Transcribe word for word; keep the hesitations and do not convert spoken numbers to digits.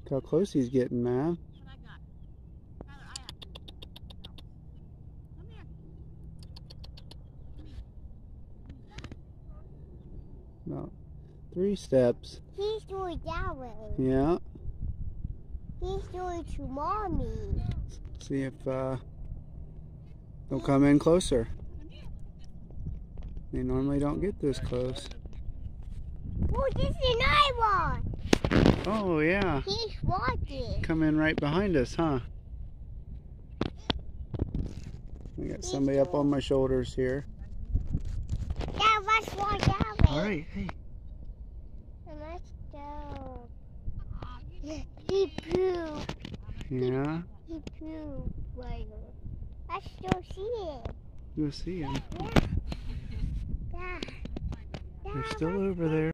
Look how close he's getting, man. About three steps. He's doing that way. Yeah. He's doing to mommy. See if uh, they'll come in closer. They normally don't get this close. Oh, this is another one. Oh, yeah. He's walking. Come in right behind us, huh? I got somebody up on my shoulders here. Yeah, let's walk that way. All right, hey. Let's go. He pooped. Yeah? He pooped. Right. I still see it. You'll see him. Yeah. Yeah. They're still over there.